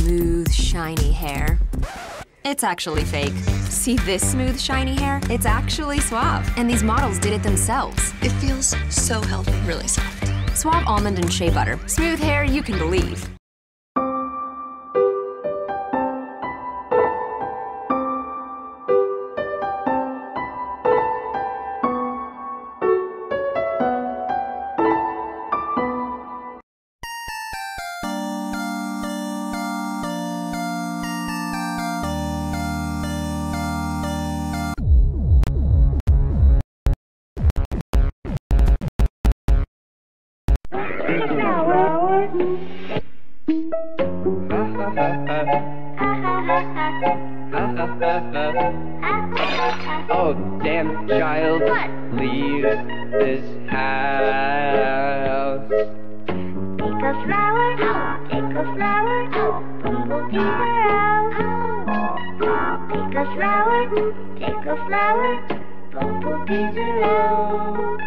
smooth, shiny hair. It's actually fake. See this smooth, shiny hair? It's actually Suave, and these models did it themselves. It feels so healthy, really soft. Suave almond and shea butter. Smooth hair you can believe. Oh, damn child, what? Leave this house. Take a flower, take a flower, bumblebee around. Take a flower, bumblebees around.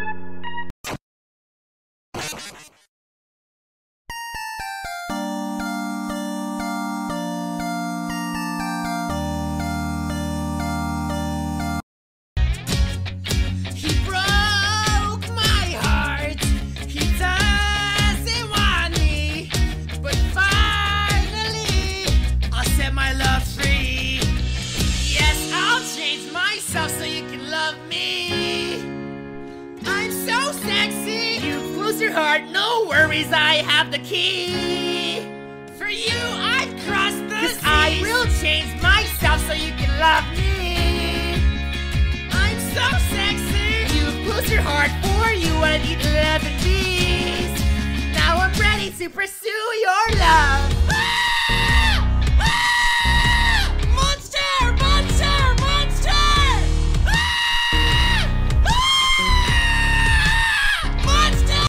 Your heart, no worries, I have the key. For you, I'd cross the seas. 'Cause I will change myself so you can love me. I'm so sexy. You close your heart for you, I need 11 bees. Now I'm ready to pursue your love. Monster, monster, monster! Monster!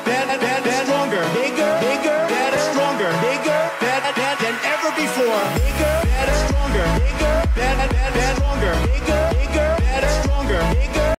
Bigger than ever before.